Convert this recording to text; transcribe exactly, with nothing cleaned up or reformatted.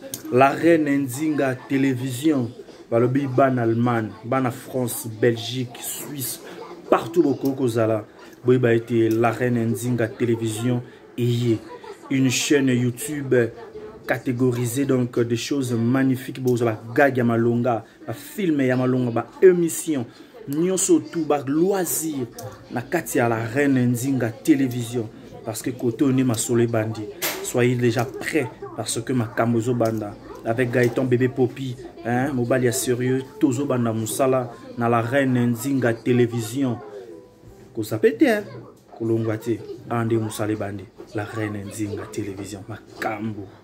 La reine Nzinga télévision. Balobi ban Allemagne, ban France, Belgique, Suisse, partout beaucoup kozala. Boy a été la reine Nzinga télévision et une chaîne YouTube catégorisée donc des choses magnifiques. Bozala gag yamalonga, ba film yamalonga, ba émission, nyonso tout ba loisir. Na kati ya la reine Nzinga télévision parce que côté on est ma solé bandi. Soyez déjà prêts parce que ma Kamozo Banda avec Gaëtan bébé Popi, hein, mobile sérieux, Tozo Banda Moussala, na la reine Nzinga télévision. Ko sapete, hein, Kolongwate, Ande Moussale Bandi, la reine Nzinga télévision, ma Kambo.